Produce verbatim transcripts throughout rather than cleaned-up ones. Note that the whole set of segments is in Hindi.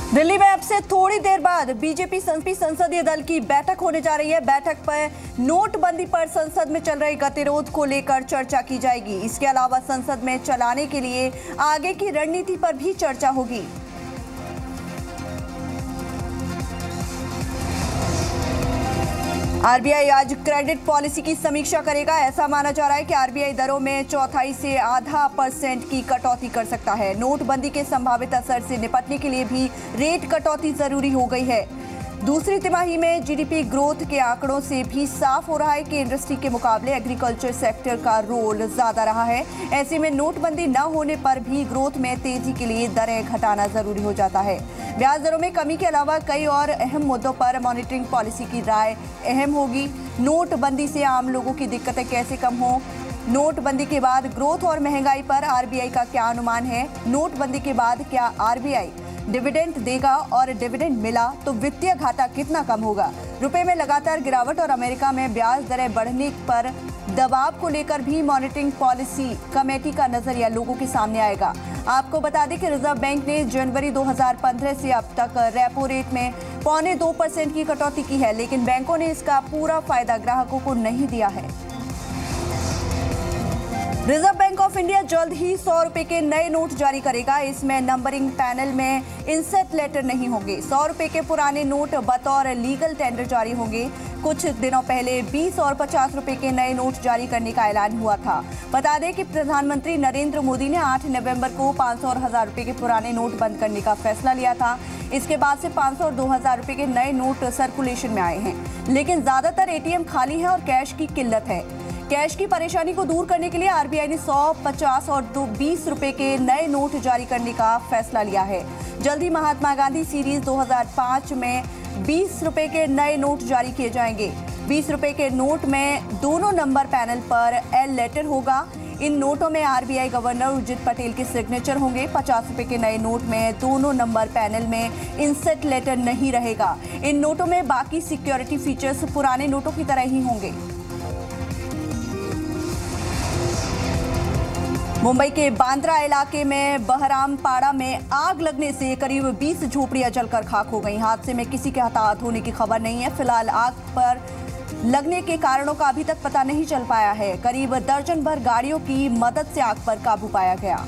दिल्ली में अब से थोड़ी देर बाद बीजेपी संसदीय दल की बैठक होने जा रही है। बैठक पर नोटबंदी पर संसद में चल रहे गतिरोध को लेकर चर्चा की जाएगी। इसके अलावा संसद में चलाने के लिए आगे की रणनीति पर भी चर्चा होगी। आरबीआई आज क्रेडिट पॉलिसी की समीक्षा करेगा। ऐसा माना जा रहा है कि आरबीआई दरों में चौथाई से आधा परसेंट की कटौती कर सकता है। नोटबंदी के संभावित असर से निपटने के लिए भी रेट कटौती जरूरी हो गई है। दूसरी तिमाही में जीडीपी ग्रोथ के आंकड़ों से भी साफ हो रहा है कि इंडस्ट्री के मुकाबले एग्रीकल्चर सेक्टर का रोल ज्यादा रहा है। ऐसे में नोटबंदी न होने पर भी ग्रोथ में तेजी के लिए दरें घटाना जरूरी हो जाता है। ब्याज दरों में कमी के अलावा कई और अहम मुद्दों पर मॉनिटरिंग पॉलिसी की राय अहम होगी। नोटबंदी से आम लोगों की दिक्कतें कैसे कम हों, नोटबंदी के बाद ग्रोथ और महंगाई पर आरबीआई का क्या अनुमान है, नोटबंदी के बाद क्या आरबीआई डिविडेंड देगा और डिविडेंड मिला तो वित्तीय घाटा कितना कम होगा। रुपए में लगातार गिरावट और अमेरिका में ब्याज दरें बढ़ने पर दबाव को लेकर भी मॉनिटरिंग पॉलिसी कमेटी का नजरिया लोगों के सामने आएगा। आपको बता दें कि रिजर्व बैंक ने जनवरी दो हज़ार पंद्रह से अब तक रेपो रेट में पौने दो परसेंट की कटौती की है, लेकिन बैंकों ने इसका पूरा फायदा ग्राहकों को नहीं दिया है। रिजर्व बैंक ऑफ इंडिया जल्द ही सौ रुपए के नए नोट जारी करेगा। इसमें नंबरिंग पैनल में इंसेट लेटर नहीं होंगे। सौ रुपए के पुराने नोट बतौर लीगल टेंडर जारी होंगे। कुछ दिनों पहले बीस और पचास रुपए के नए नोट जारी करने का ऐलान हुआ था। बता दें कि प्रधानमंत्री नरेंद्र मोदी ने आठ नवंबर को पाँच सौ और हजार रुपए के पुराने नोट बंद करने का फैसला लिया था। इसके बाद से पाँच सौ और दो हजार रुपए के नए नोट सर्कुलेशन में आए हैं, लेकिन ज्यादातर एटीएम खाली है और कैश की किल्लत है। कैश की परेशानी को दूर करने के लिए आरबीआई ने सौ, पचास और बीस रुपए के नए नोट जारी करने का फैसला लिया है। जल्द ही महात्मा गांधी सीरीज दो हज़ार पाँच में बीस रुपए के नए नोट जारी किए जाएंगे। बीस रुपए के नोट में दोनों नंबर पैनल पर एल लेटर होगा। इन नोटों में आरबीआई गवर्नर उर्जित पटेल के सिग्नेचर होंगे। पचास रुपए के नए नोट में दोनों नंबर पैनल में इंसेट लेटर नहीं रहेगा। इन नोटों में बाकी सिक्योरिटी फीचर्स पुराने नोटों की तरह ही होंगे। मुंबई के बांद्रा इलाके में बहरामपाड़ा में आग लगने से करीब बीस झोपड़ियां जलकर खाक हो गईं। हादसे में किसी के हताहत होने की खबर नहीं है। फिलहाल आग पर लगने के कारणों का अभी तक पता नहीं चल पाया है। करीब दर्जन भर गाड़ियों की मदद से आग पर काबू पाया गया।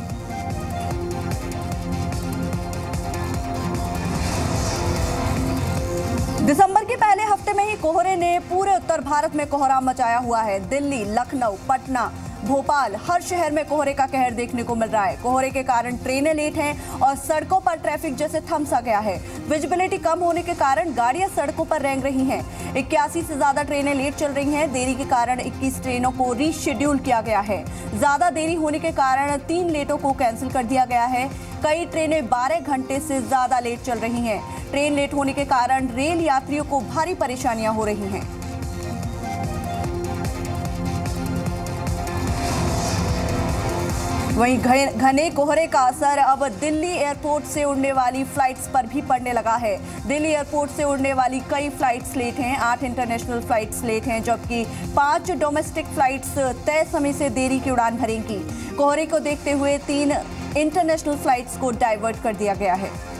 दिसंबर के पहले हफ्ते में ही कोहरे ने पूरे उत्तर भारत में कोहराम मचाया हुआ है। दिल्ली, लखनऊ, पटना, भोपाल, हर शहर में कोहरे का कहर देखने को मिल रहा है। कोहरे के कारण ट्रेनें लेट हैं और सड़कों पर ट्रैफिक जैसे थम सा गया है। विजिबिलिटी कम होने के कारण गाड़ियां सड़कों पर रेंग रही हैं। इक्यासी से ज्यादा ट्रेनें लेट चल रही हैं। देरी के कारण इक्कीस ट्रेनों को रीशेड्यूल किया गया है। ज्यादा देरी होने के कारण तीन लेटों को कैंसिल कर दिया गया है। कई ट्रेनें बारह घंटे से ज्यादा लेट चल रही हैं। ट्रेन लेट होने के कारण रेल यात्रियों को भारी परेशानियां हो रही हैं। वहीं घने कोहरे का असर अब दिल्ली एयरपोर्ट से उड़ने वाली फ्लाइट्स पर भी पड़ने लगा है। दिल्ली एयरपोर्ट से उड़ने वाली कई फ्लाइट्स लेट हैं। आठ इंटरनेशनल फ्लाइट्स लेट हैं, जबकि पांच डोमेस्टिक फ्लाइट्स तय समय से देरी की उड़ान भरेंगी। कोहरे को देखते हुए तीन इंटरनेशनल फ्लाइट्स को डाइवर्ट कर दिया गया है।